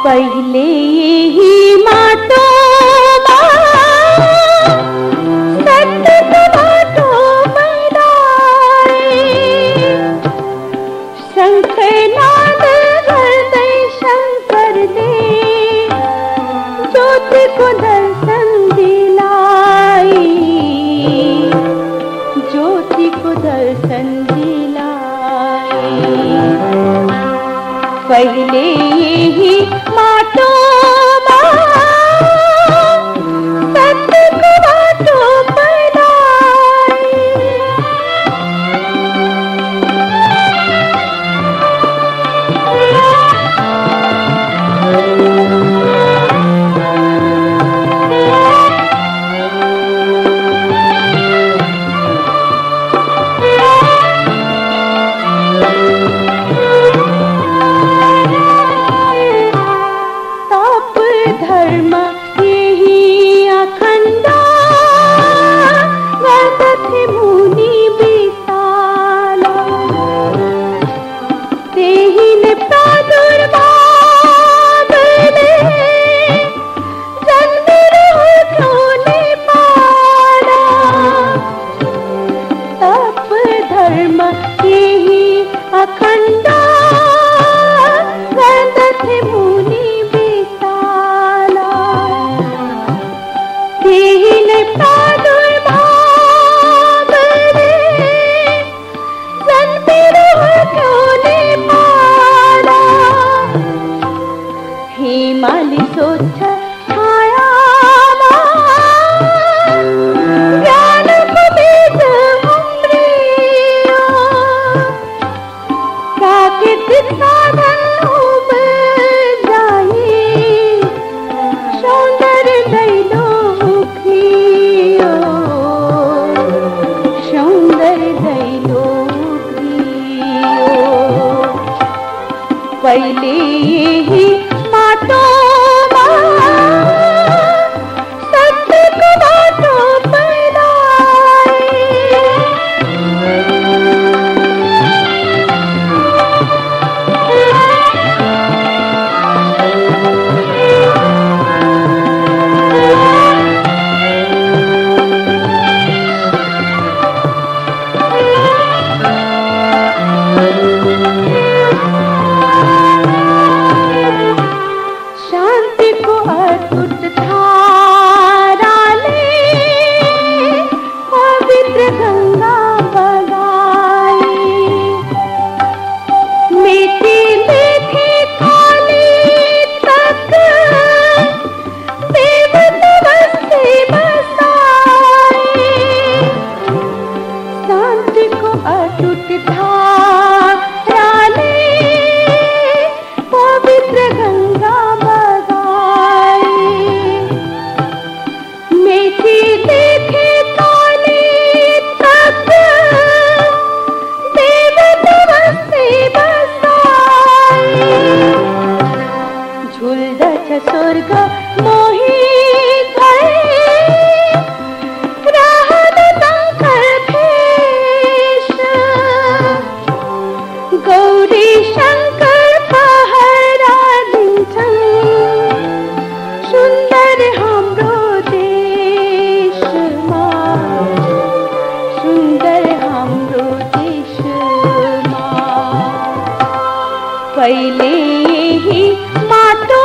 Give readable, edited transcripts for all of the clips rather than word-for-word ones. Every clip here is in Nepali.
पहले ही माटो सत्य बाटो बनाए शंखनाद हृदय शंकर दे ज्योति को दर्शन दिलाई ज्योति को दर्शन दिलाई पहले ही माटो सत्य को बाटो बनाए धर्म यही अखंडा वदथ मुनि विशाला तेहिन प्रादुर्भाव जन्म रोने पाला तप धर्म यही अखंडा वदथ मुनि हिमालय स्वच्छ छाया ज्ञान को बीज प्राकृतिक साधन उब जाए सौंदर्य दैलो सौंदर्य दैलो पहले ही माटो सत्य को बाटो शांति को अटूट धारा ले पवित्र गंगा बगाए मीठी मीठी थाली तक देव नमस्ते बसाए शांति को अटूट धारा ले पवित्र गंगा स्वर्ग मोही गौरी शंकर पहरा दिन्छन् सुन्दर हाम्रो देशमा सुन्दर हाम्रो देशमा पहिले ही माटो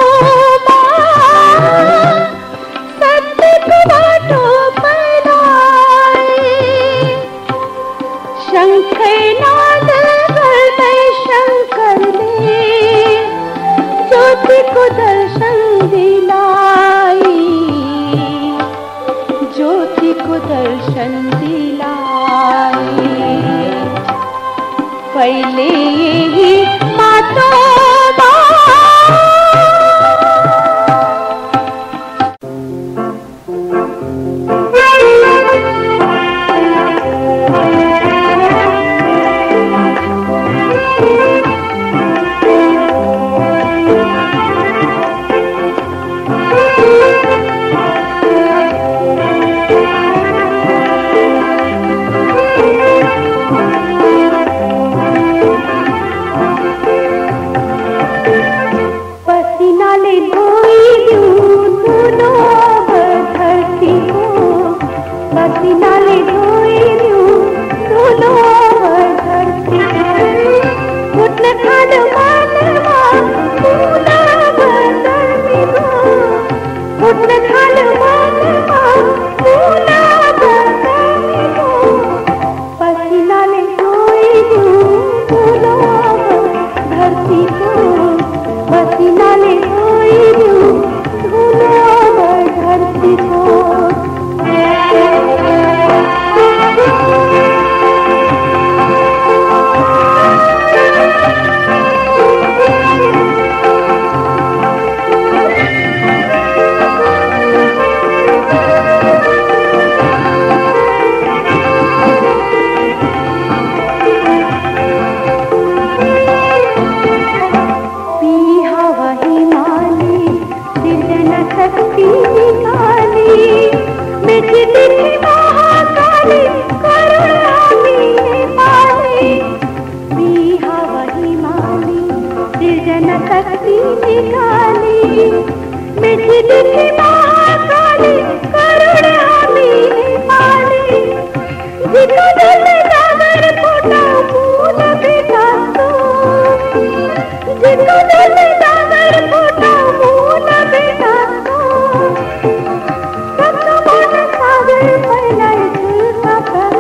सत्य को बाटो बनाए शंखनाद हृदय शंकर दे ज्योति को दर्शन दिलाई ज्योति को दर्शन दिलाई पहले ही माटो न सकती निकाली मीठी मीठी महाकाली करुण हमी पाली जिको दिल जागर फूटा फूल बिठा तो जिको दिल जागर फूटा फूल बिठा तो सबको मन सागर फैलाई झूठा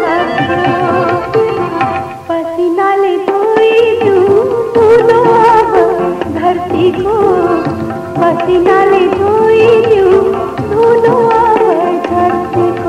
पसीना ले धोई दूलो धरती को पसीना ले धोई दूलो धरती को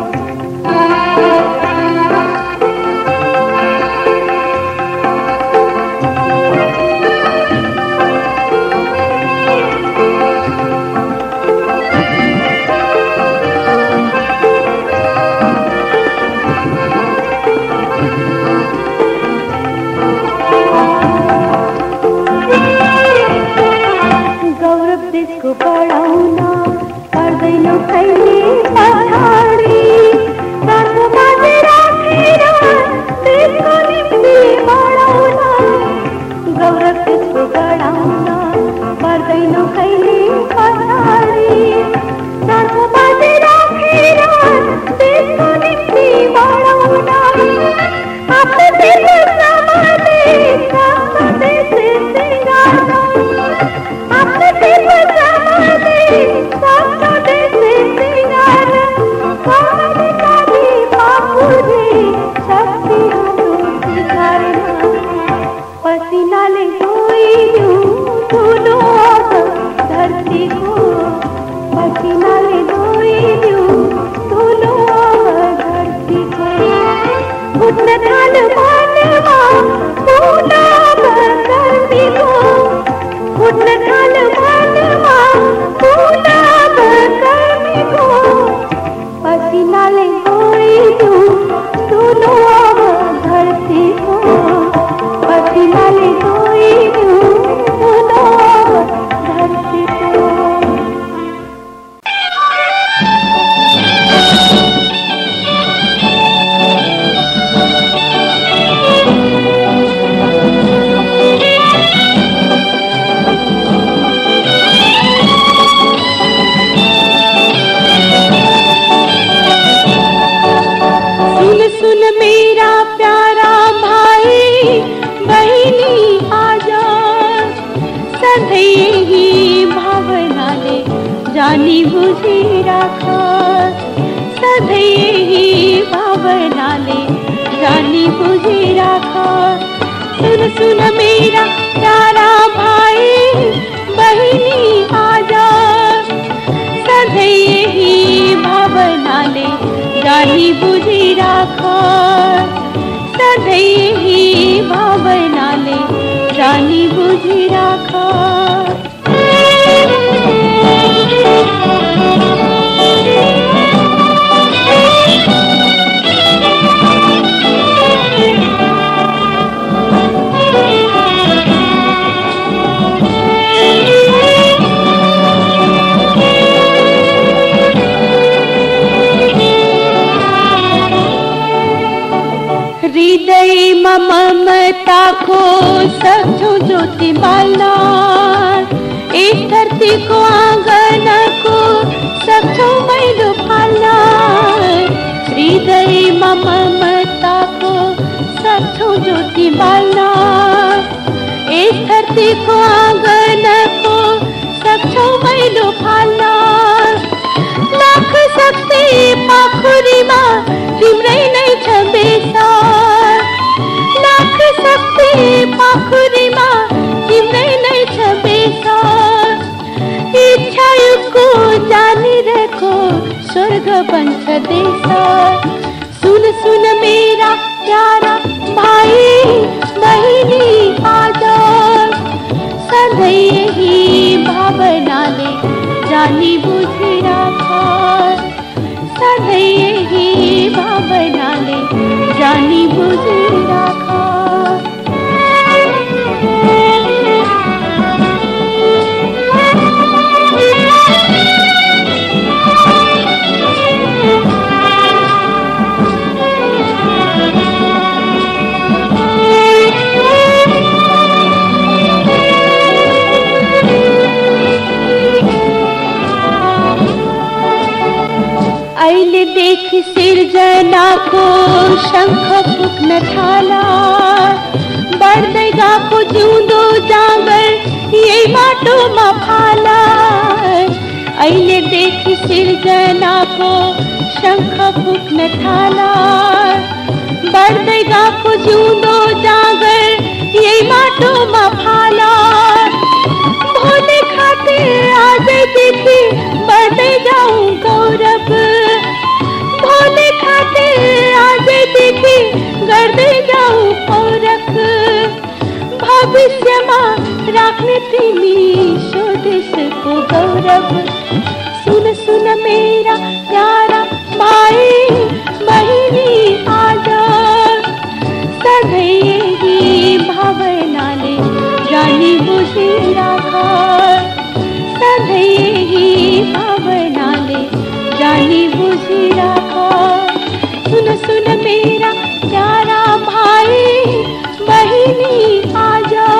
पढ़ाउना पर्दैनो खैले पछाडी साथो बाजे राखेर देशको निम्ति बढाउना गौरव त्यसको बढाउना पर्दैनो खैले पछाडी साथो बाजे राखेर देशको निम्ति बढाउना आफ्नो देश समाले आफ्नो देश सिंगार्नु आफ्नो देश पसीना ले धोई दूलो धरती को पसीना ले धोई दूलो धरती को घुटन थाल मानवा फूला धरती को घुटन थाल मानवा फूला धरती को पसीना ले धोई दूलो धरती को पसीना ले धोई दूलो धरती को सुन मेरा प्यारा भाई बहिनी आजा सधैँ ही भावनाले जानी बुझी राखा सधैँ ही भावनाले जानी बुझी राखा सुन मेरा प्यारा भाई बहिनी आजा सधैँ ही भावनाले जानी बुझी राखा सधैँ ही भावनाले जानी बुझी राखा हृदय ममता को सचो ज्योति बालना इस धरती को आंगन को सचो मैलो पालना हृदय ममता को सचो ज्योति बालना इस धरती को आंगन को सचो मैलो पालना लाख शक्ति पाखुरीमा तिम्रै नै छ बेसार लाख शक्ति पाखुरीमा तिम्रै नै छ बेसार इच्छायुको जानिरहेको स्वर्ग बन्छ देश सुन मेरा प्यारा भाइ बहिनी आजा सधैँ ही भावनाले जानी बुझी राखा सधैँ ही भावनाले जानी बुझी राखा देखी सिरजना को शंख फूक न ठाला, बरदेगा को जूंदो जागर ये माटो मफाला। अइले देखी सिरजना को शंख फूक न ठाला, बरदेगा को जूंदो जागर ये माटो मफाला। भोले खातिर आज देखी बढ़ते जाऊं गौरव, भोले खातिर आज देखी गर्दे जाऊं औरख। भविष्य में राखने प्रेमी स्वदेश को गौरव। सुन सुन मेरा प्यारा भाई बहिनी आजा, सदैव भावना ले जानी बुझी राखा, सदैव भावना ले जानी बुझी राखा। सुन सुन मेरा प्यारा भाई बहिनी आजा,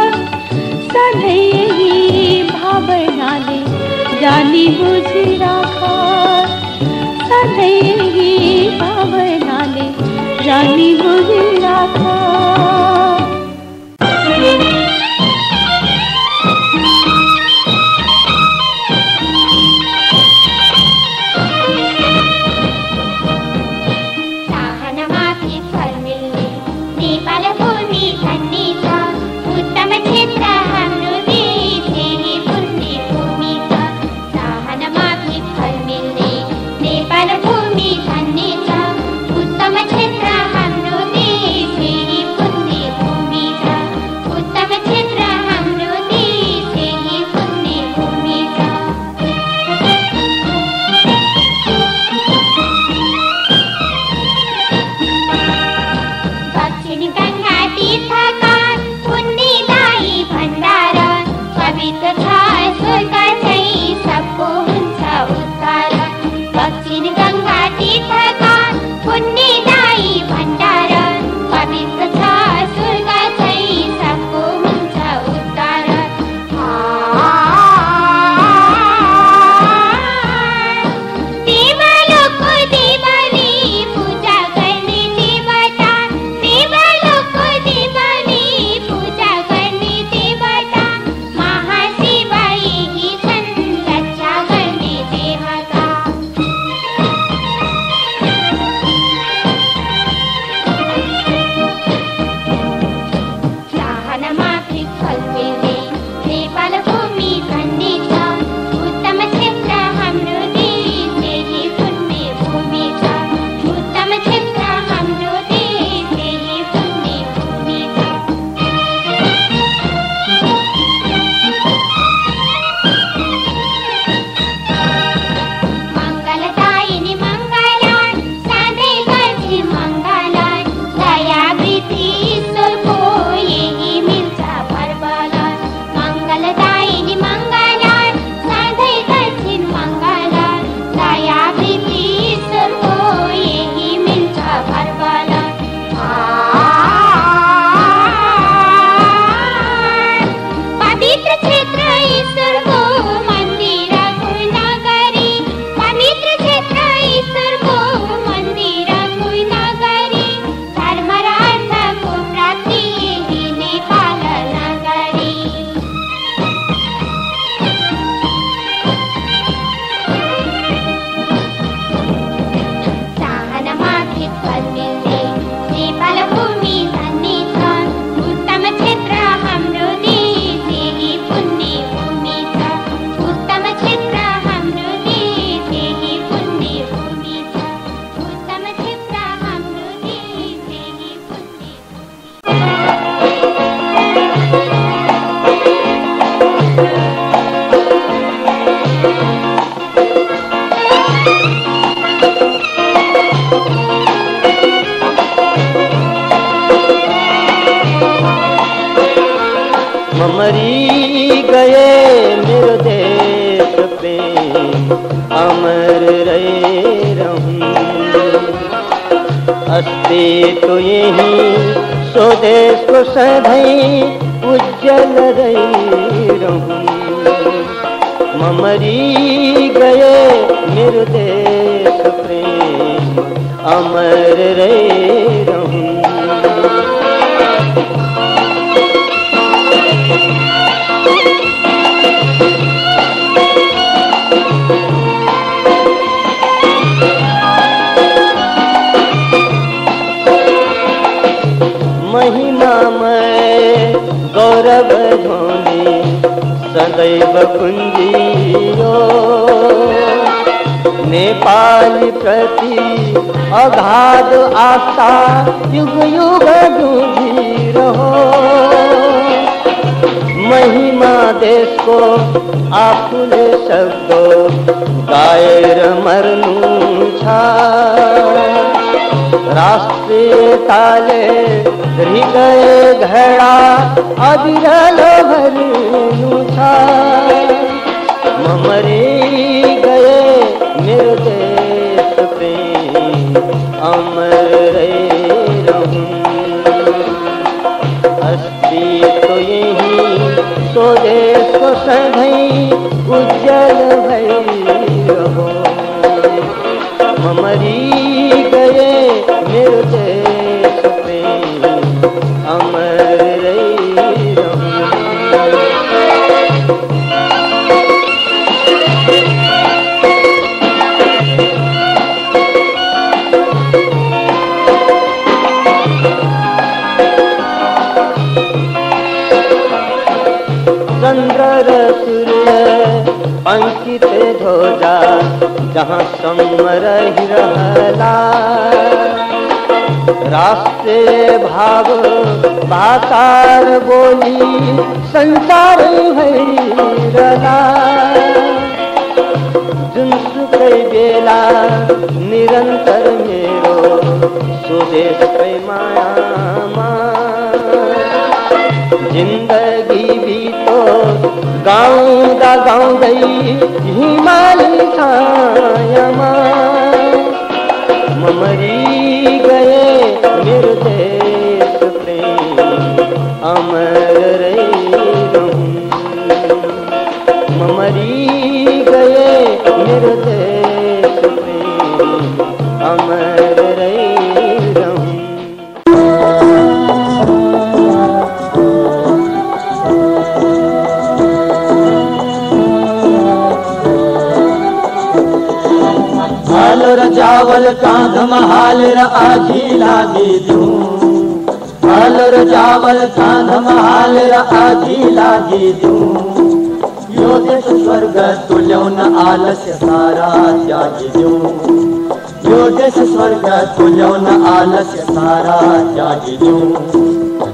सदैव भावना ले जानी बुझी राखा, सदैव भावना ले जानी बुझी राखा। मरी गए मेरे देश पे अमर रहे रहूं, अस्ति तो यही स्वदेश को सधई उज्जवल रही रहूं। ममरी गए मेरे देश प्रेम अमर रे रहूं। महिमामय गौरव ध्वनि सदैव कुंजियो, नेपाल प्रति अगाध आस्था युग युग गूंजी रहो। महिमा देश को आफूले शब्दो गाएर मर्नु छ। राष्ट्रियताले हृदय घड़ा अविरल भर्नु छ। ममरी गए मेरो देश प्रेम अमर रे रहूं। अस्तित्व यही स्वदेश को सधैं उज्जवल भई रहो। ममरी गए मेरो देश प्रेम अमर रे रहूं। चंद्र सूर्य अंकित ध्वजा जहाँ समरहि रहला। राष्ट्रीय भाव भाषार बोली संसार भैरला। जुनसुकै बेला निरंतर मेरो स्वदेश मायामा। जिंदगी बीतो गाउँदा गाउँदै हिमाली छायामा। ममरी गए मेरो देश प्रेम अमर रे रहूं। ममरी गए मेरो देश प्रेम अमर रे रहूं। चावल कांधमा हालेर आधी लागी दूं। हालेर चावल कांधमा हालेर आधी लागी दूं। यो देश स्वर्ग तुल्याउन आलस्य सारा त्यागी दूं। यो देश स्वर्ग तुल्याउन आलस्य सारा त्यागी दूं।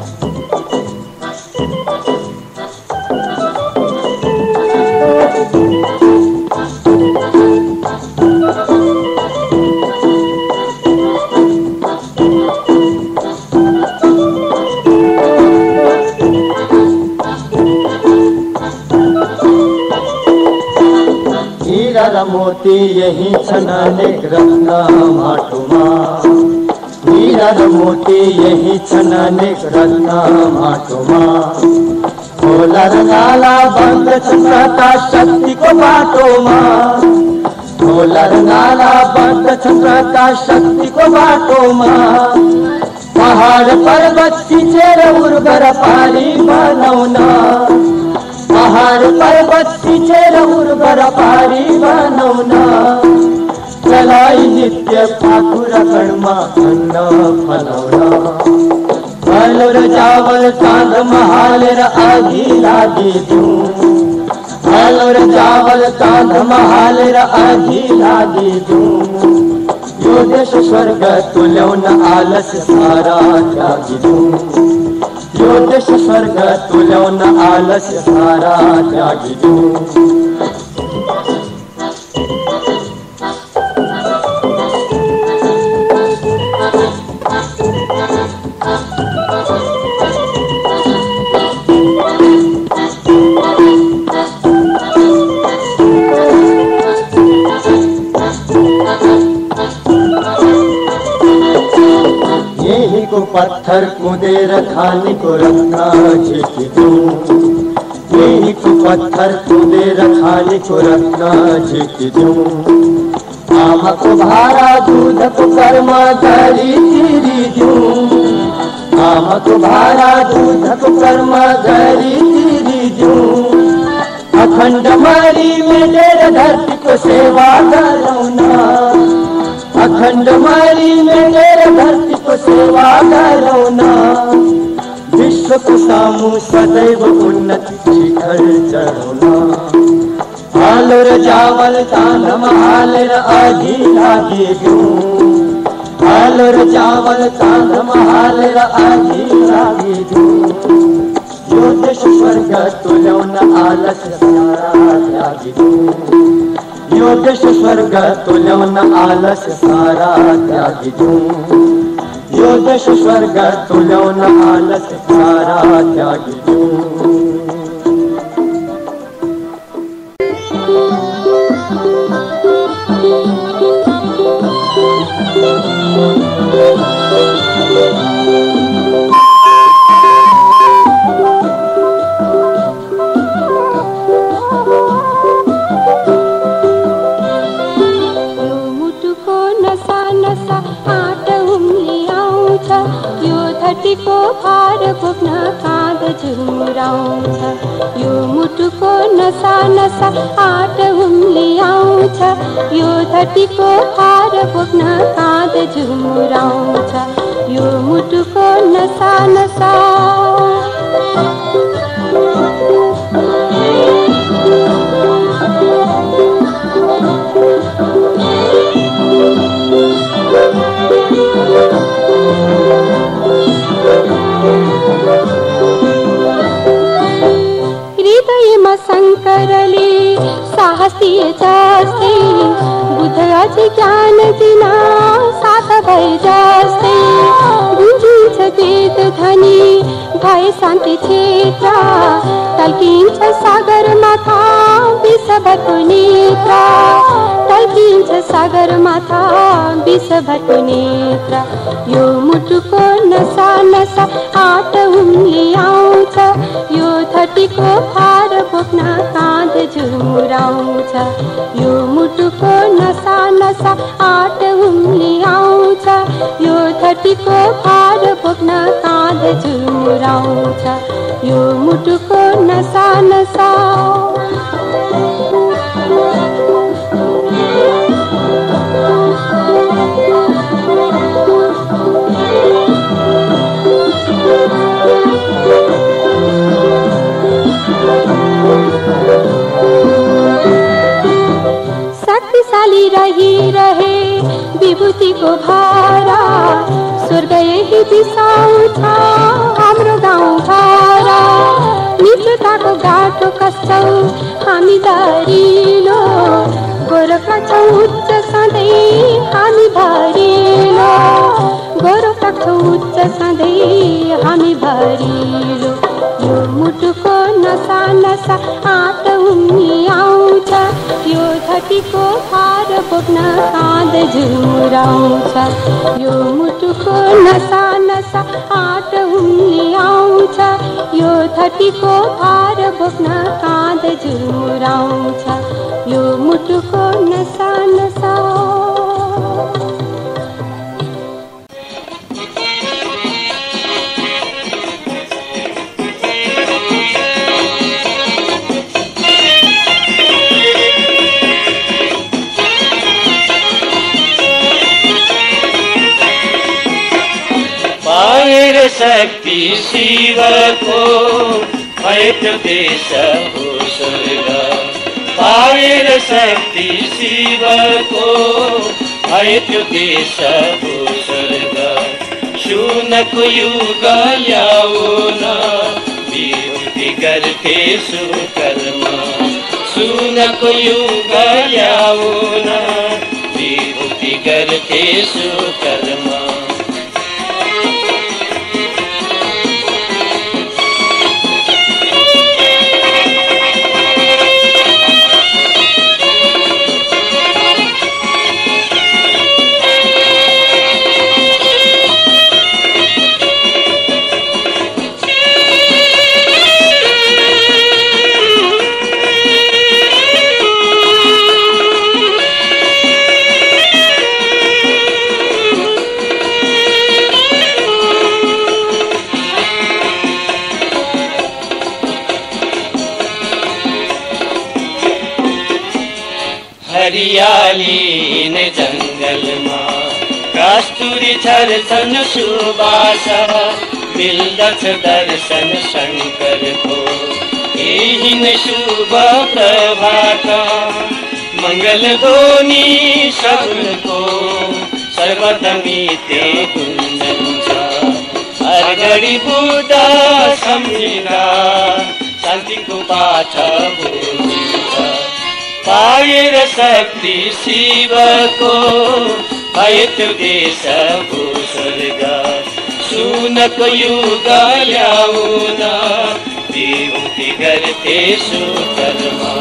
मोती यही छन् अनेक रत्न माटोमा। हीरा र मोती यही छन् अनेक रत्न माटोमा। खोला र नाला बग्दछन् प्रकाश शक्तिको बाटोमा। खोला र नाला बग्दछन् प्रकाश शक्तिको बाटोमा। पहाड पर्वत सिंचेर उर्वर पारी बनाउन। पहाड पर्वत सिंचेर उर्वर पारी बनाउन। चलाई नित्य पाखुरा कणमा अन्न फलाउन। फलो र चावल काँधमा हालेर आधी लागी दूं। फलो र चावल काँधमा हालेर आधी लागी दूं। यो देश स्वर्ग तुल्याउन आलस्य सारा त्यागी दूं। यो देश स्वर्ग तुल्याउन आलस्य सारा त्यागी दूं। को पत्थर कुदेर खानी को रत्न झिकी दूं। नीनी को पत्थर तूने रखाने को रत्ना झिक दूं। आम को भारा दूध को कर्मा गरी तेरी दूं। आम को भारा दूध को कर्मा गरी तेरी दूं। अखंड मारी में तेरे धरती को सेवा करूना। अखंड मारी में तेरे धरती को सेवा करूना। विश्व को सामू सदैव उन्नति शिखर चढ़ना। हालर चावल तांधम हालर आधी लागे दूं। हालर चावल तांधम हालर आधी लागे दूं। यो देश स्वर्ग तुल्यो न आलस सारा त्यागी दूं। यो देश स्वर्ग तुल्यो न आलस सारा त्यागी दूं। यो देश स्वर्ग तुल्यो न आलस सारा त्यागी दूं। धरतीको भार बोक्न काँध झुमुराउँछ। यो मुटुको नसा नसा आट हुम्ली आउँछ। यो धरतीको भार बोक्न काँध झुमुराउँछ। यो मुटुको नसा नसा हृदयमा शङ्करले साहस दिए जस्तै बुद्ध अझै ज्ञान दिन साथ भए जस्तै गुन्जिन्छ वेद ध्वनि भए शान्ति क्षेत्र टल्किन्छ सागर माथा विश्वभरको नेत्र टल्किन्छ सागर माथा विश्वभरको नेत्र यो मुटुको नसा नसा आट हुम्ली आउँछ यो धरतीको भार बोक्न काँध झुमुराउँछ यो मुटुको नसा नसा आट हुम्ली आउँछ यो धरतीको भार बोक्न काँध झुमुराउँछ यो मुटुको नसा नसा शक्तिशाली रहिरहे विभूतिको भारा स्वर्ग यही बिसाउँछ हाम्रो गाउँ घर मित्रताको गाटो कस्छौ हामी दरिलो गोरखा छौ उच्च सधैँ हामी भरिलो गोरखा छौ उच्च सधैँ हामी भरिलो यो मुटुको नसा नसा आट हुम्ली आउँछ यो धरतीको भार बोक्न काँध झुमुराउँछ यो मुटुको नसा नसा आट हुम्ली आउँछ यो धरतीको भार बोक्न काँध झुमुराउँछ यो मुटुको नसा नसा शक्ति शिव को भैत देश हो स्वर्ग पाएर शक्ति शिव को भैत देश हो स्वर्ग सुनको युग याउन विभूति गर्थे सुकर्म सुनको युग याउन विभूति गर्थे सुकर्म हरियाली ने जंगलमा कस्तुरी झर्छन् सुबास मिल्दछ दर्शन शङ्करको यही नै शुभ प्रभात मंगल ध्वनि सबको सर्वदा नित्य गुन्जन्छ हर घडी बुद्ध सम्झिँदा शान्तिको पाठ बुझिन्छ पाएर शक्ति शिवको भए त्यो देश भो स्वर्ग सुनको युग ल्याउन विभूति गर्थे सुकर्मा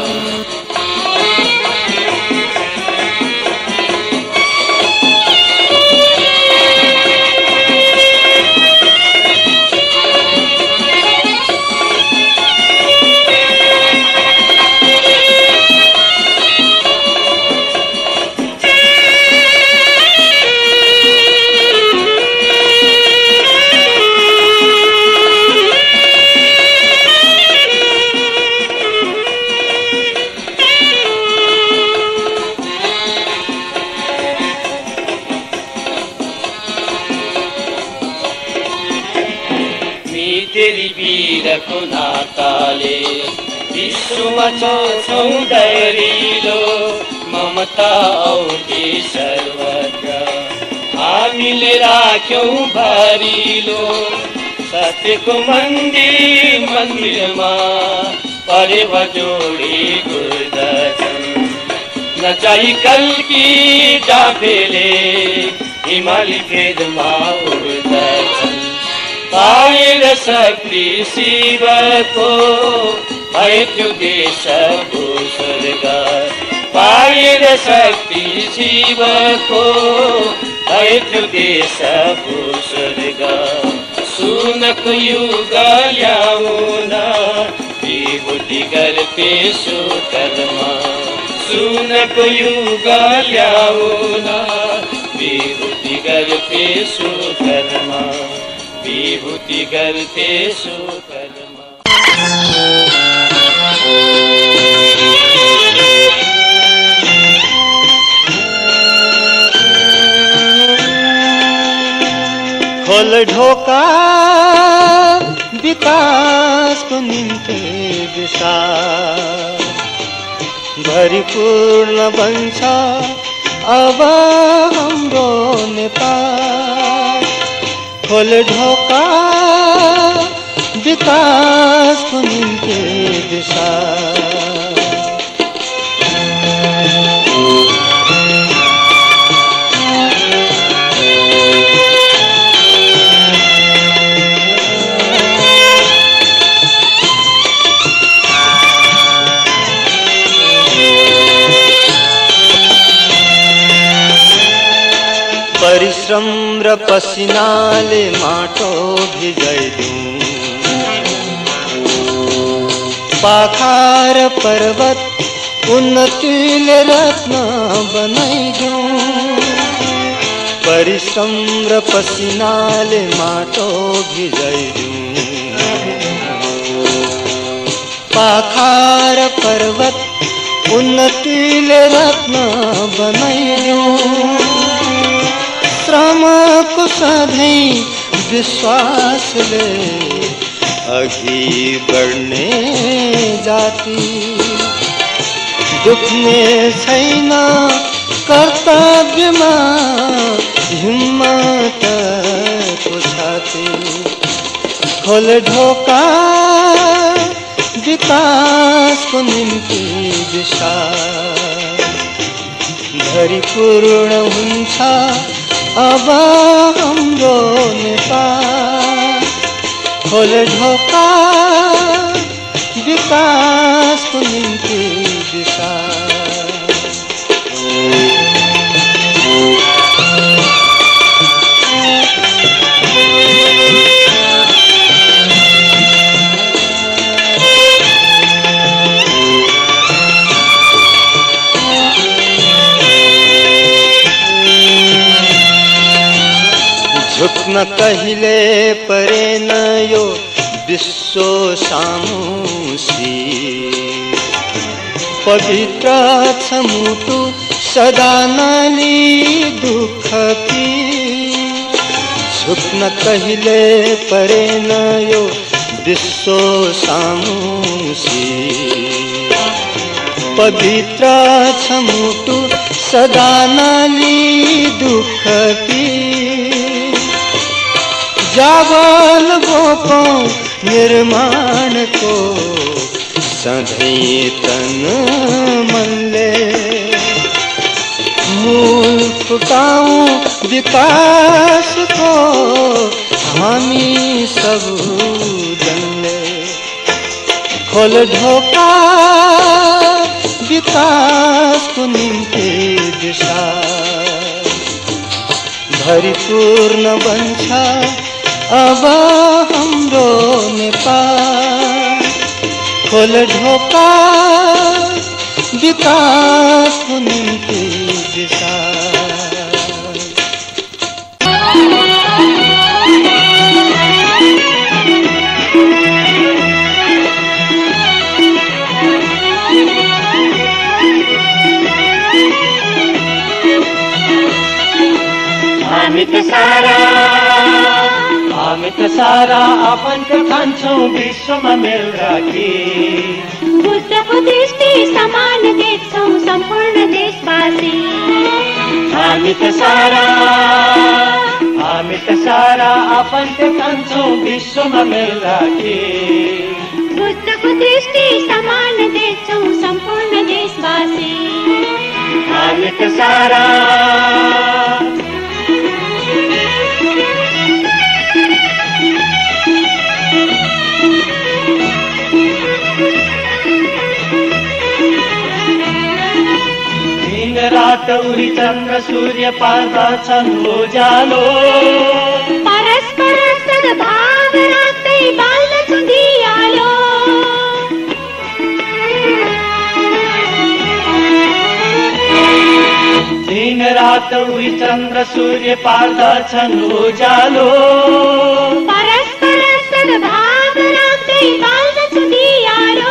वीरको नाताले विश्वमा छौँ डरिलो ममता औधी सर्वत्र हामीले राख्यौँ भरिलो सत्यको मन्दिरमा परेव जोडी गुर्दछन् नचाही कल्की डाफेले हिमाली भेदमा उड्दछन् पाएर शक्ति शिवको भए त्यो देश भो स्वर्ग पाएर शक्ति शिवको भए त्यो देश भो स्वर्ग सुनको युग ल्याउन विभूति गर्थे सुकर्मा सुनको युग ल्याउन विभूति गर्थे सुकर्मा विभूति गर्थे सुकर्मा खोल ढोका विकासको निम्ति दिशा भरिपूर्ण बन्छ अब हाम्रो नेपाल खोल ढोका विकासको निम्ति दिशा परिश्रम र पसिनाले माटो भिजाइदिउँ पाखा र पर्वत उन्नतिले रत्न बनाइदिउँ परिश्रम र पसिनाले माटो भिजाइदिउँ पाखा र पर्वत उन्नतिले रत्न बनाइदिउँ श्रमको सधैँ विश्वासले अघि बढ्ने जाति दुख्ने छैन कर्तव्यमा हिम्मतको छाती खोल ढोका विकासको निम्ति दिशा भरिपूर्ण हुन्छ अब हाम्रो नेपाल खोल ढोका विकासको निम्ति दिशा झुक्न कहिले परेन यो विश्व सामुसी पवित्र छ मुटु सदा नली दुख की झुक्न कहिले परेन यो विश्व सामुसी पवित्र छ मुटु सदा नली दुख की जावल गोपौ निर्माण को सधैँ तन मनले मूल फुकाऊं विकास को हामी सब जनले खोल ढोका विकास को निम्ति दिशा भरिपूर्ण बन्छ अब हाम्रो नेपाल खोल ढोका विकास को निम्ति दिशा हामी त सारा आफन्त ठान्छौँ विश्वमा मेल राखी बुद्धको दृष्टि समान देख्छौँ सम्पूर्ण देशवासी हामी त सारा आफन्त ठान्छौँ विश्वमा मेल राखी बुद्धको दृष्टि समान देख्छौँ सम्पूर्ण देशवासी हामी त सारा रात उरी चन्द्र सूर्य पार्दछन् उज्यालो परस्पर सद्भाव राख्दै बाल्दछु दियालो दिन रात उरी चन्द्र सूर्य पार्दछन् उज्यालो परस्पर सद्भाव राख्दै बाल्दछु दियालो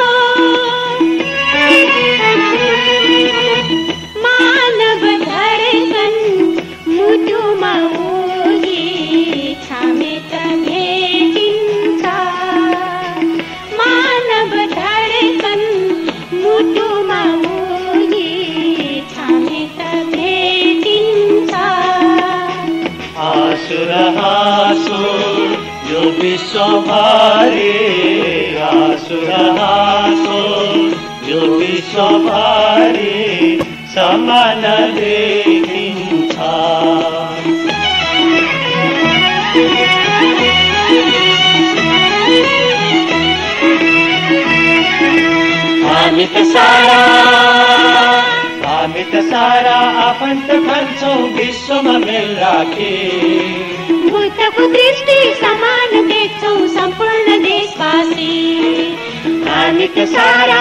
विश्वभारी आसुरहासो यो विश्वभारी समान देखिन्छ हामी त सारा आफन्त ठान्छौँ विश्वमा मेल राखी बुद्धको दृष्टि समान देख्छौँ सम्पूर्ण देशवासी हामी त सारा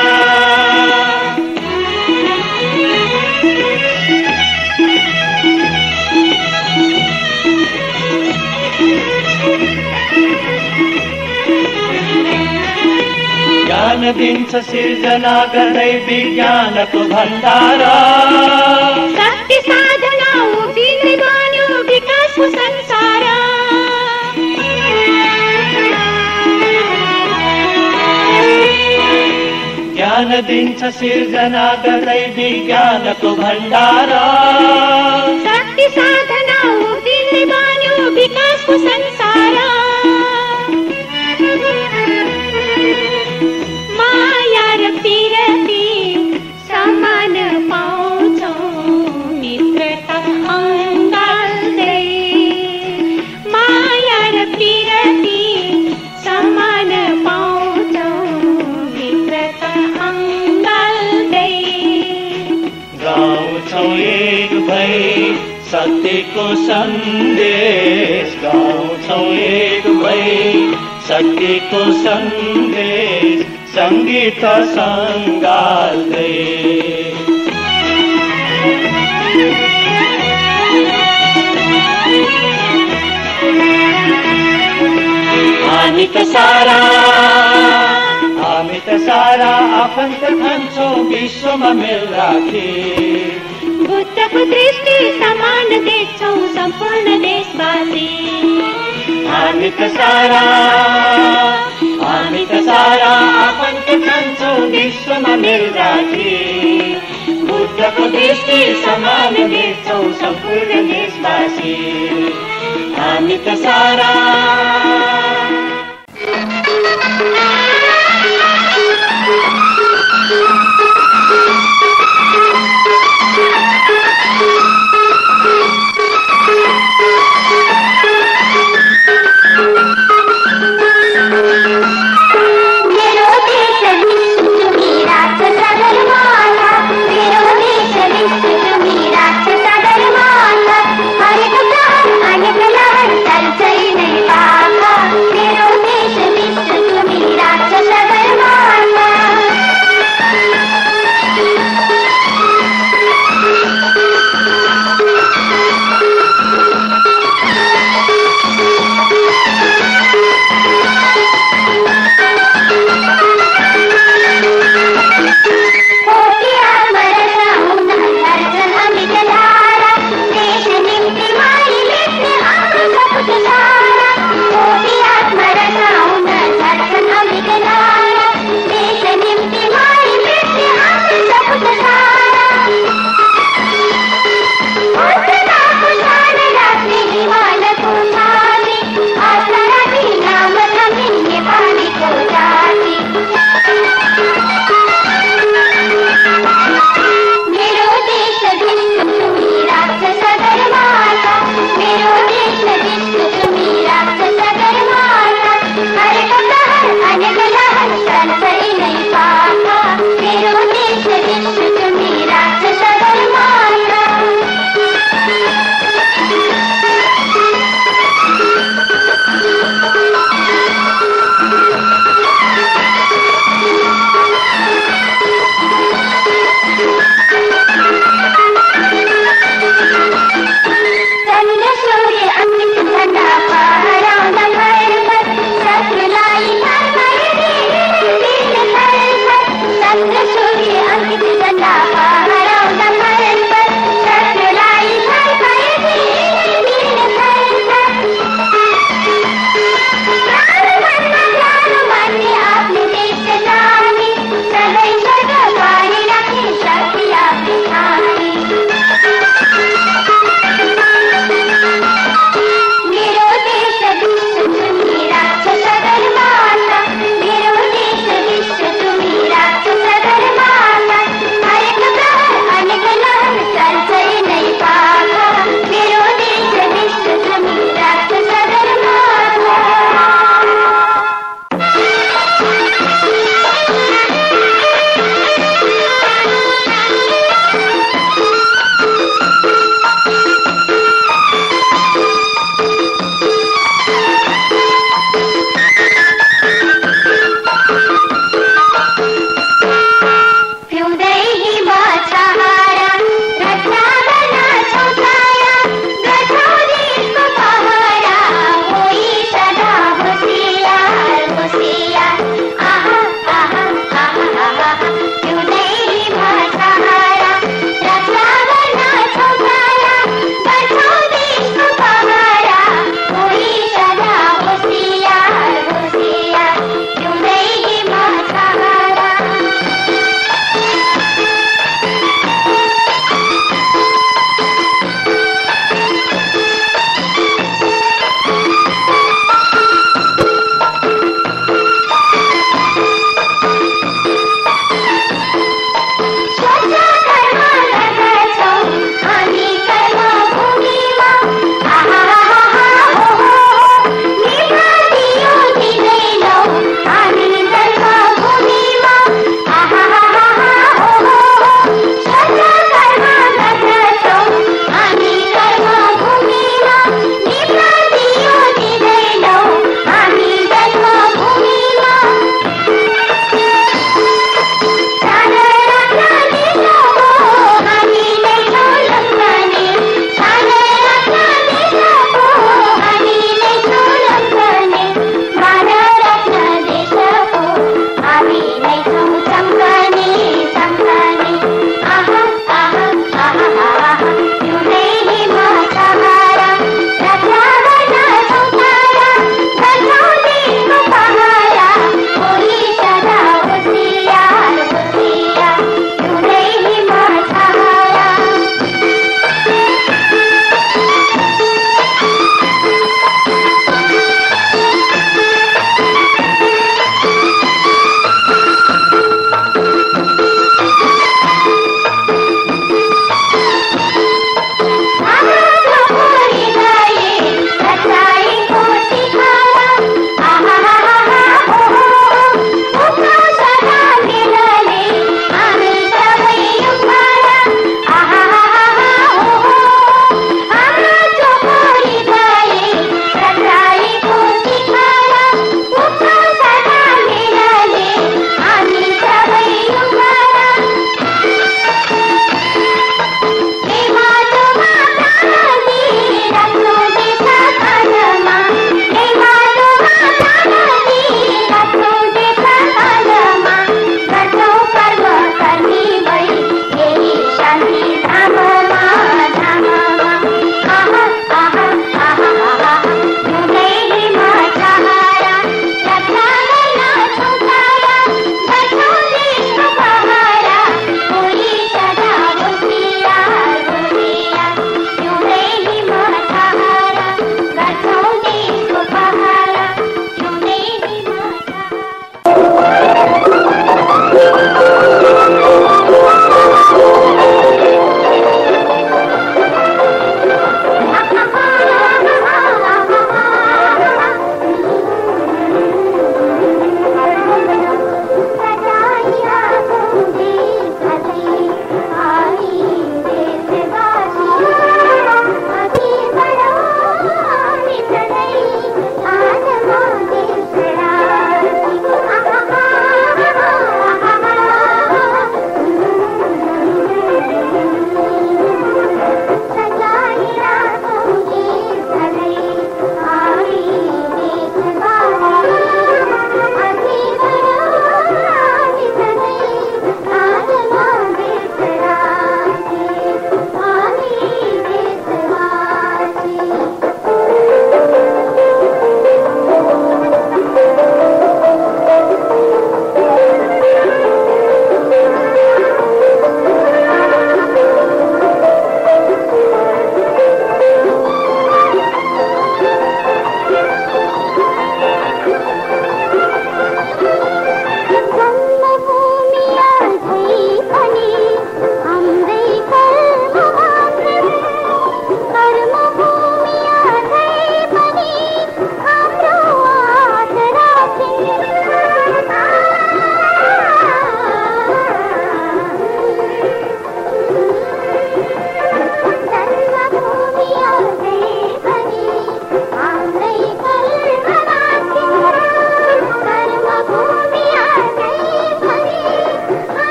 ज्ञान दिन्छ सिर्जना गर्दै विज्ञानको भण्डार शक्ति साधना उभिँदै बन्यो विकासको संसार ज्ञान दिन्छ सिर्जना गर्दै विज्ञानको भण्डार शक्ति साधना उभिँदै बन्यो विकासको संसार माया र पिरती समान पाउँछौँ मित्रता अङ्गाल्दै माया र पिरती समान पाउँछौँ मित्रता अङ्गाल्दै गाउँछौँ एक भई सत्यको सन्देश गाउँछौँ एक भई सत्यको सन्देश सङ्गीत सङ्गाल्दै हामी त सारा हामी त सारा आफन्त ठान्छौँ विश्वमा मेल राखी। बुद्धको दृष्टि समान देख्छौँ सम्पूर्ण देशवासी। हामी त सारा आफन्त ठान्छौँ विश्वमा मेल राखी। बुद्धको दृष्टि समान देख्छौँ सम्पूर्ण देशवासी। हामी त सारा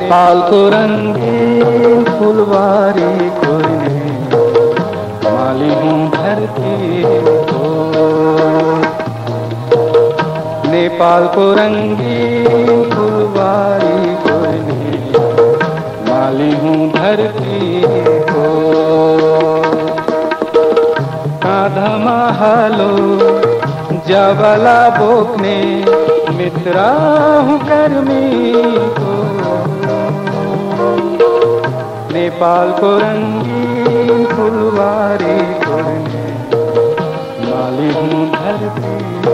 नेपाल को रंगीन फुलवारी कोई माली हूँ धरती को। नेपाल को रंगीन फुलवारी कोई माली हूँ धरती को। काँधामा हालो जबला बोक्ने मित्रा हूँ गर्मी को। नेपाल को रंगीन फुलवारी कोई माली हूँ धरती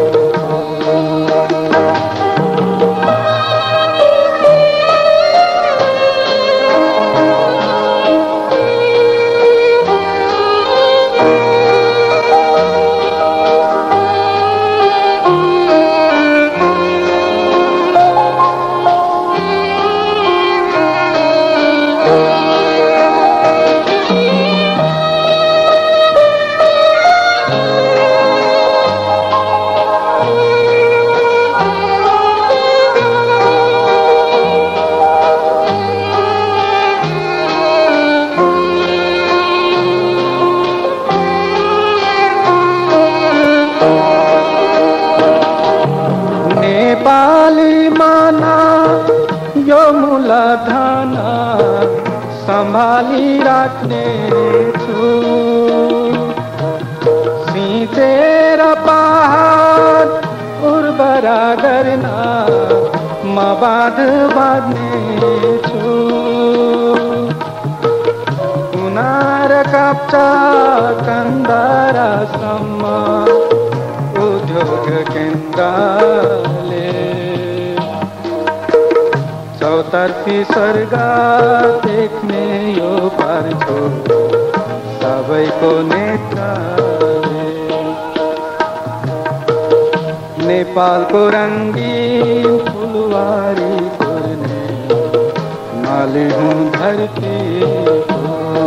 धाना संभाली राख्ने छु। सिंचेर पहाड उर्वरा गर्न म बाँध बाँध्ने छु। कुनार काप्चा कन्दरासम्म उद्योग केन्द्रले चौतर्फी स्वर्ग देख्ने यो पार्छु सबैको नेत्रले। नेपालको रंगीन फुलवारी कोर्ने माली हूँ धरती को।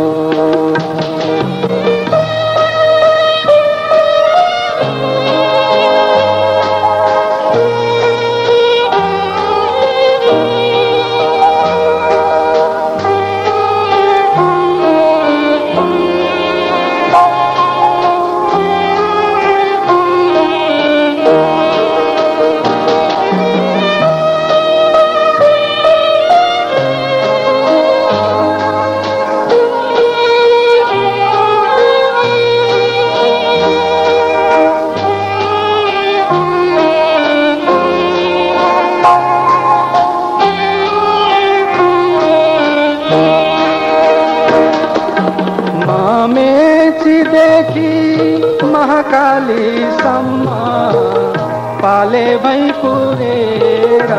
महाकाली सम्मा पाले भई पुरेर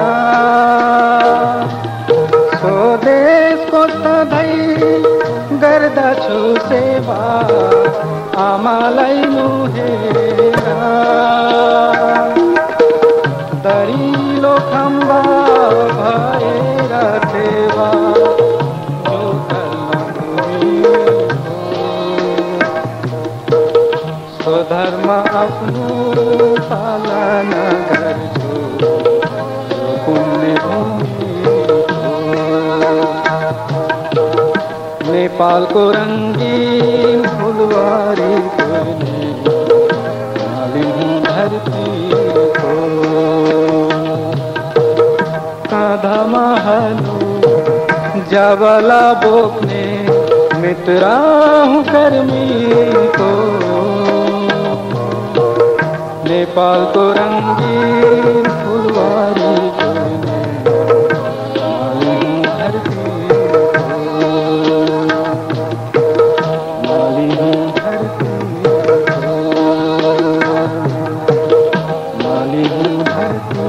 स्वदेशको सधैँ गर्दछु सेवा आमालाई नुहेर। दरिलो खम्बा भएर सेवा स्वधर्म आफ्नो पालना गर्छु पुण्य भूमि नेपालको रंगीन फुलवारी कोर्ने माली हूँ धरती को। काँधामा हालो जबला बोक्ने मित्रा हूँ कर्मी को। नेपाल को रंगीन फुलवारी कोर्ने माली हूँ धरती को। माली हूँ धरती को। माली हूँ धरती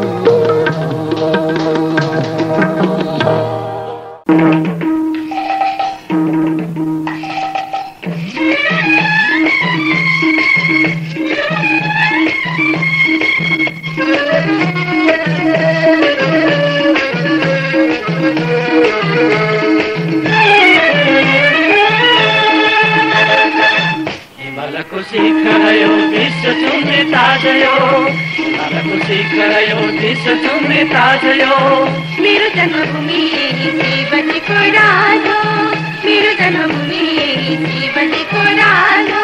खुसी खरायो विश्व चुम्ने ताजयो मलाई खुसी खरायो विश्व चुम्ने ताजयो मेरो जन्मभूमि जीवनको राजो मेरो जन्मभूमि जीवनको राजो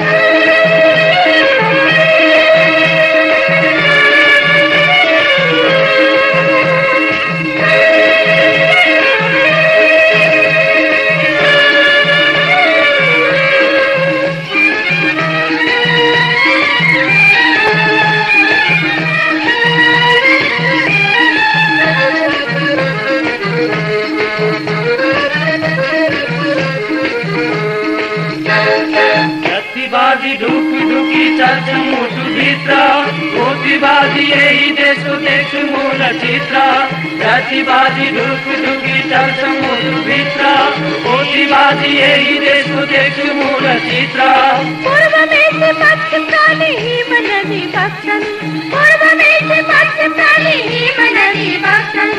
ढुक ढुकी चल्छ मुटु भित्र मोतीबाजी यही देशको देख्छु मूल चित्र जातिबाजी ढुक ढुकी चल्छ मुटु भित्र मोतीबाजी यही देशको देख्छु मूल चित्र पूर्वमेषु पश्चिमकाले हिमनदी बग्छन् पूर्वमेषु पश्चिमकाले हिमनदी बग्छन्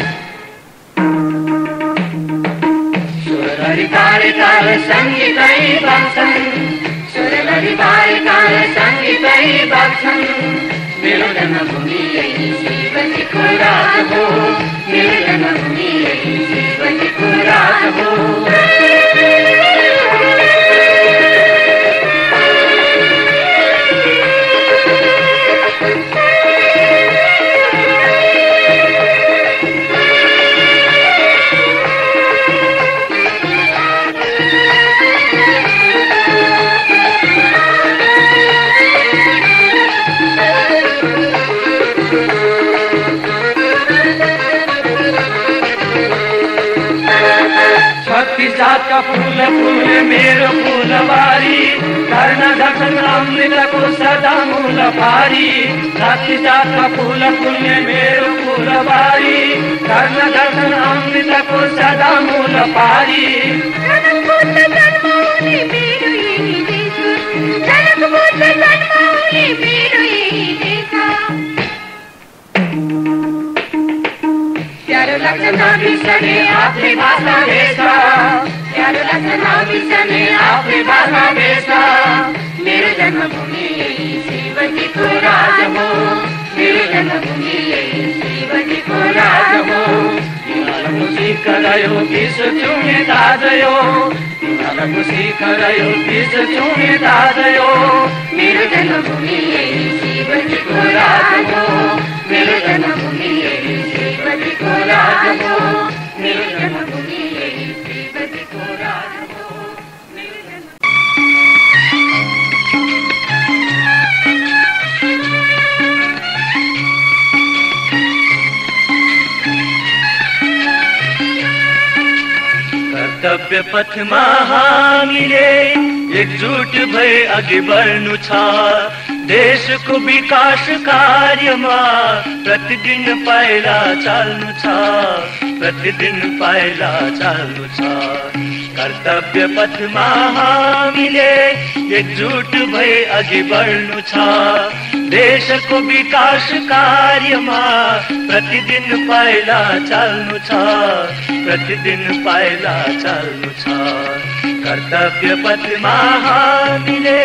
सुरलहरी तारे तारे सङ्गीतै बग्छन् सुरलहरी तारे तारे सङ्गीतै बग्छन् मेरो जन्मभूमि यही शिवजीको राज हो मेरो जन्मभूमि यही शिवजीको राज हो जातका फूल फूल मेरो फूलबारी गर्न दर्शन अमृतको सदा मूल पारी जाति जातका फूल फूल मेरो फूलबारी गर्न दर्शन अमृतको सदा मूल पारी प्यारो लाग्छ नबिर्सने आफ्नै भाषा भेष प्यारो लाग्छ नबिर्सने आफ्नै भाषा भेष मेरो जन्मभूमि यही शिवजीको राज हो मेरो जन्मभूमि यही शिवजीको राज हो मलाई खुसी करायो विश्व चुम्ने ताजयो मलाई खुसी करायो विश्व चुम्ने ताजयो मेरो जन्मभूमि यही शिवजीको राज हो मेरो जन्मभूमि यही शिवजीको राज हो मेरो जन्मभूमि यही शिवजीको राज हो कर्तव्य पथमा हामीले एकजुट भई अघि बढ्नु छ देशको विकास कार्यमा प्रतिदिन पाइला चाल्नु छ प्रतिदिन पाइला चाल्नु छ कर्तव्य पथमा हामीले एकजुट भई अघि बढ्नु छ देशको विकास कार्यमा प्रतिदिन पाइला चाल्नु छ प्रतिदिन पाइला चाल्नु छ कर्तव्य पथमा हामीले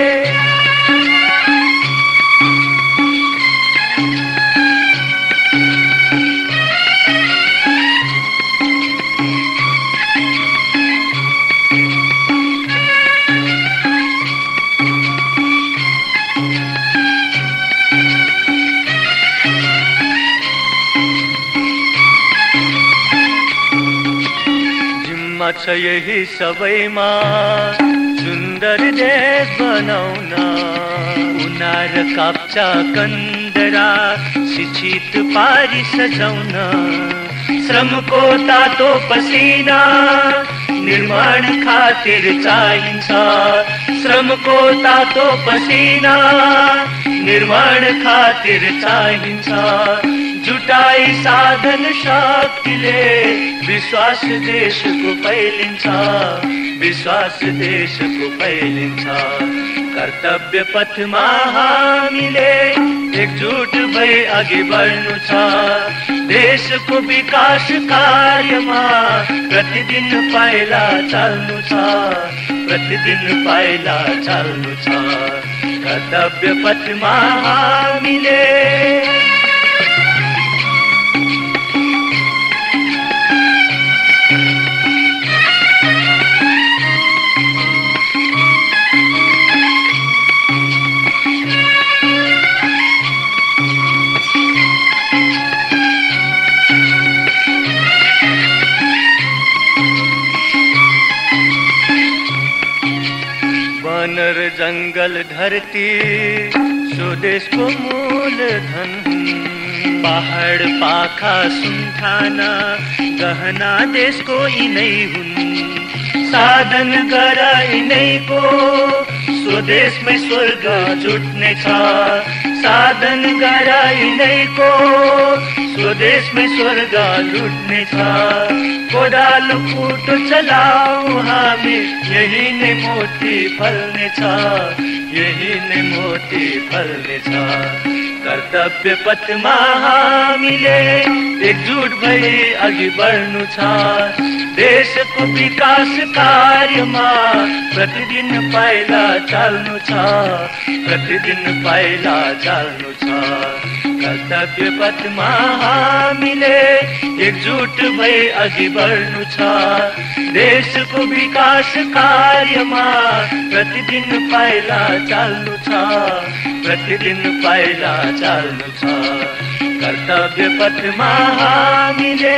छ यही सबैमा सुन्दर देश बनाउन उनार काप्चा कन्दरा शिक्षित पारी सजाउन श्रमको तातो पसिना निर्माण खातिर चाहिन्छ श्रमको तातो पसिना निर्माण खातिर चाहिन्छ जुटाई साधन शक्तिले विश्वास देशको फैलिन्छ विश्वास देशको फैलिन्छ कर्तव्य पथमा हामीले एकजुट भई अघि बढ्नु छ देशको विकास कार्यमा प्रतिदिन पाइला चाल्नु छ प्रतिदिन पाइला चाल्नु छ कर्तव्य पथमा हामीले बनर जंगल धरती स्वदेश को मूल धन पहाड़ पाखा सुनखाना गहना देश को यिनै हुन् साधन गर यिनैको स्वदेशमै स्वर्ग जुट्ने छ साधन गर यिनैको स्वदेशमै स्वर्ग लुट्ने छ कोदालो कुटो चलाऊ हामी यही नै मोती फल्ने छ यही नै मोती फल्ने छ कर्तव्य पथमा हामीले एकजुट भई अघि बढ्नु छ देशको विकास कार्यमा प्रतिदिन पाइला चाल्नु छ प्रतिदिन पाइला चाल्नु छ कर्तव्य पथमा हामीले एकजुट भई अघि बढ्नु छ देशको विकास कार्यमा प्रतिदिन पाइला चाल्नु छ प्रतिदिन पाइला चाल्नु छ कर्तव्य पथमा हामीले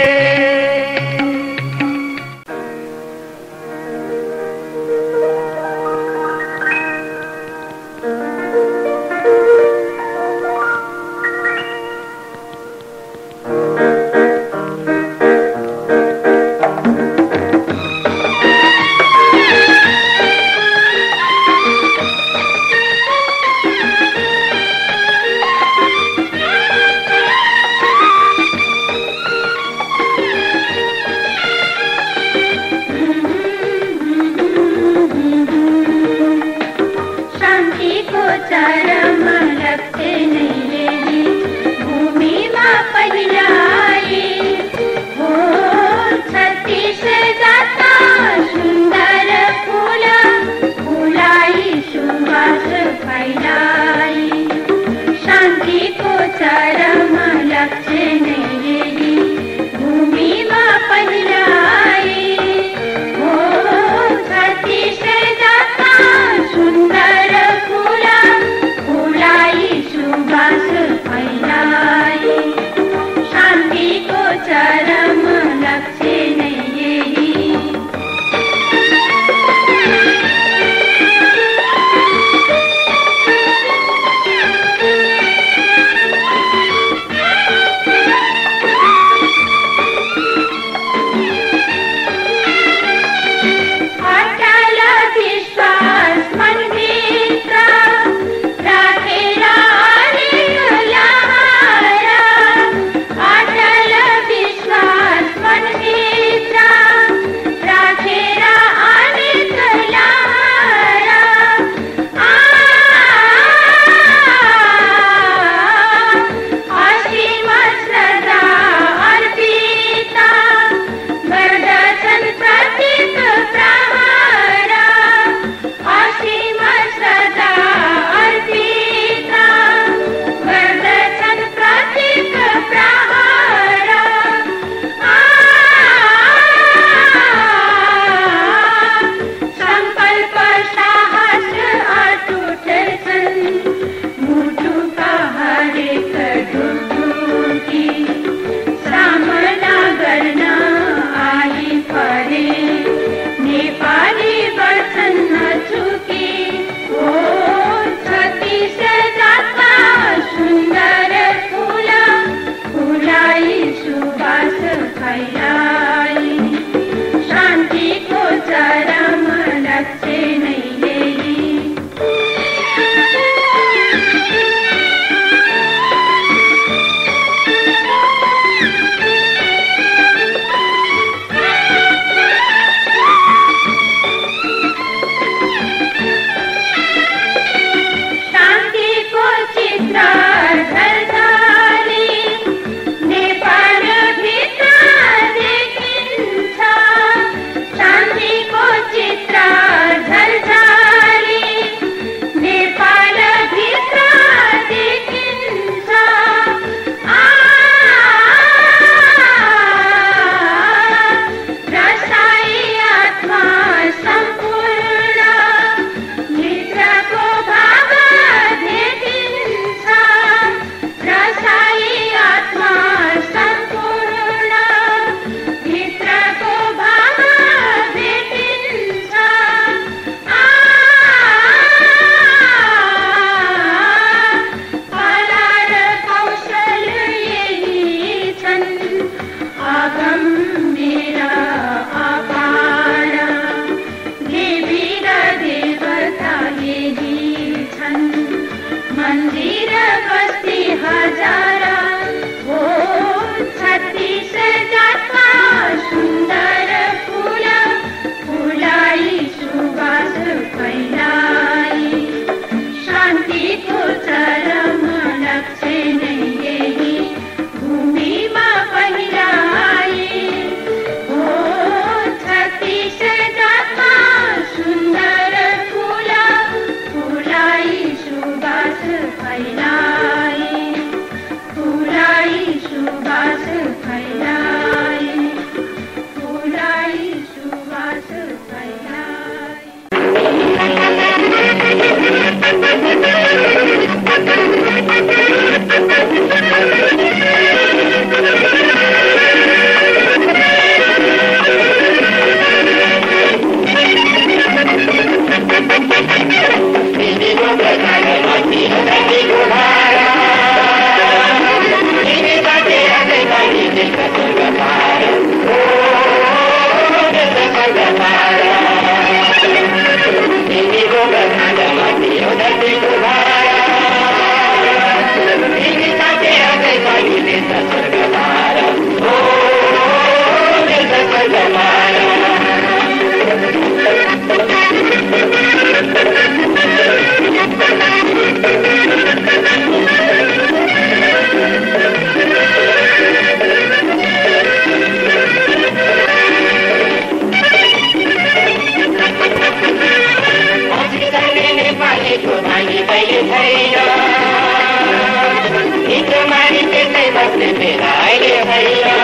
अहिले छैन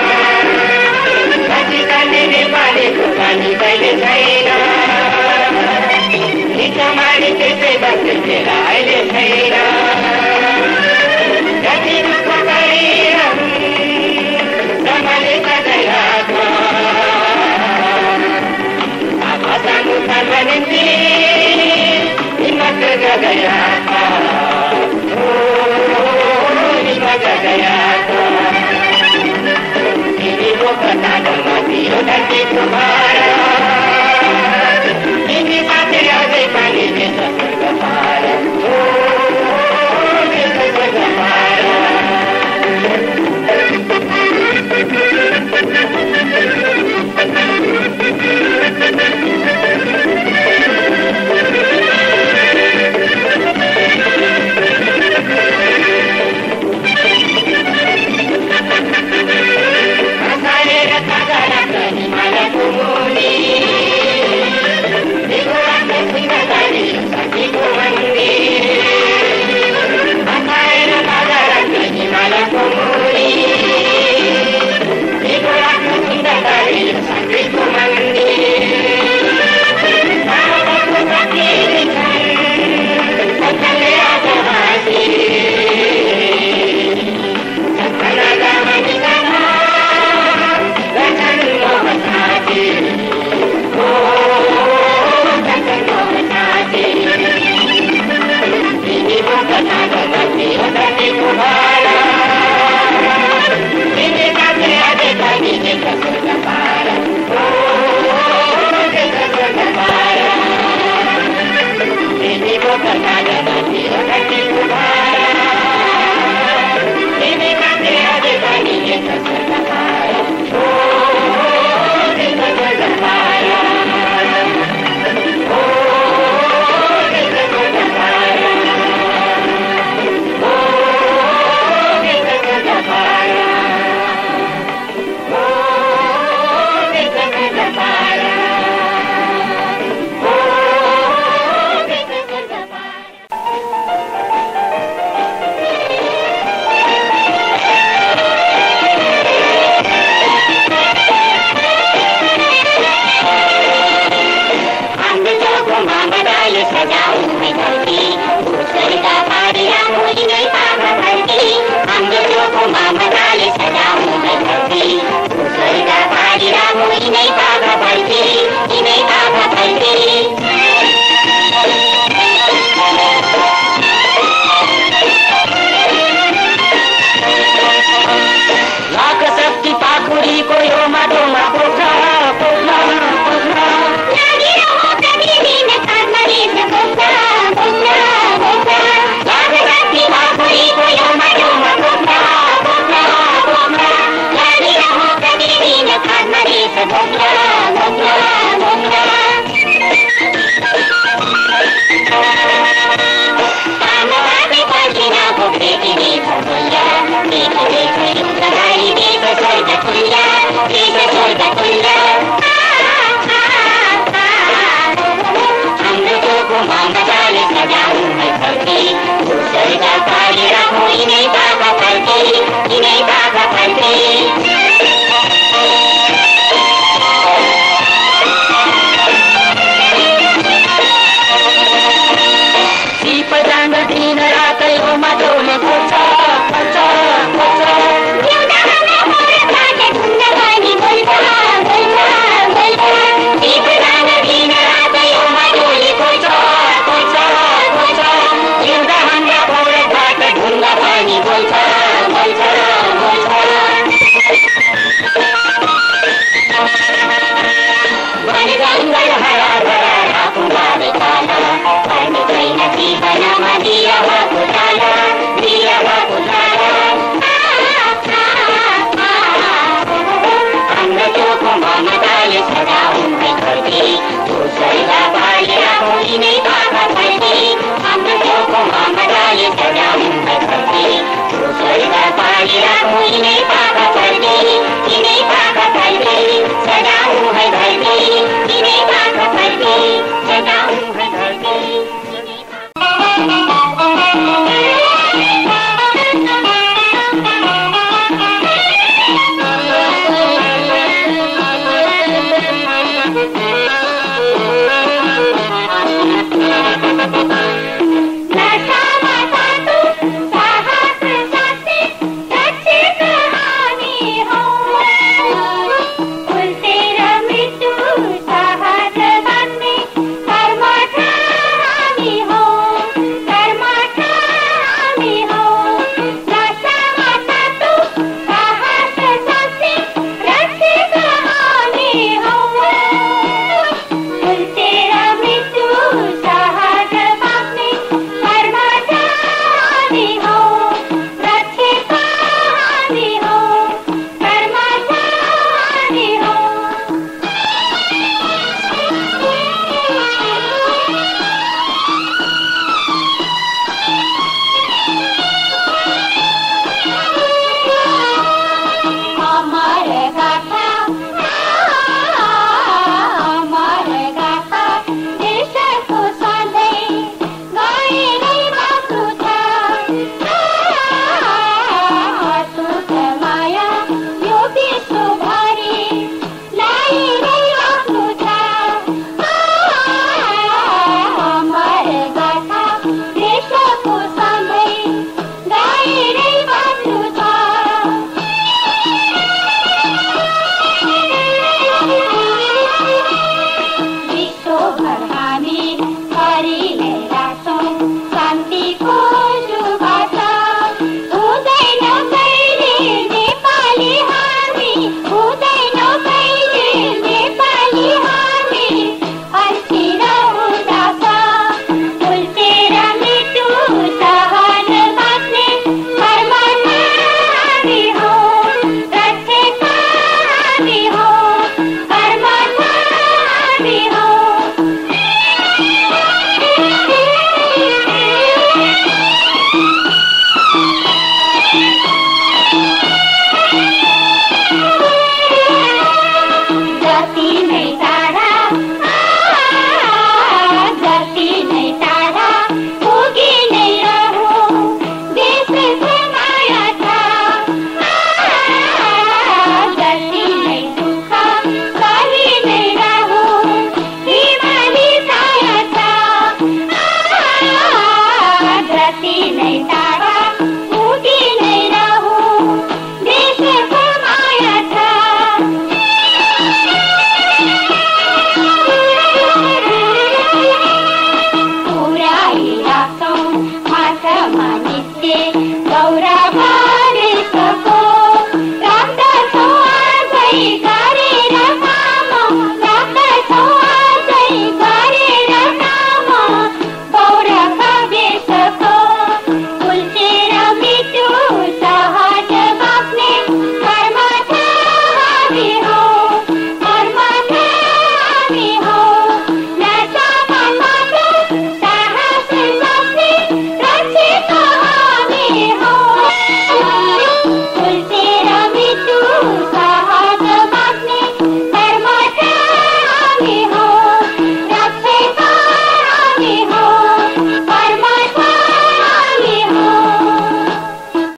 कति काने नेपालीको पानी कहिले छैन निचो माडी त्यसै बस्ने बेला अहिले छैन कति दुःख गरिरहन् सम्हाले सधैँ राख्छ आफा सानो छन् निम्ति हिम्मत गया हिम्मत गया तिमी को कथा गमाती हो धरती तुम्हारा तिमी साथै अझै पानी देश स्वर्ग पार देश स्वर्ग पार Bye.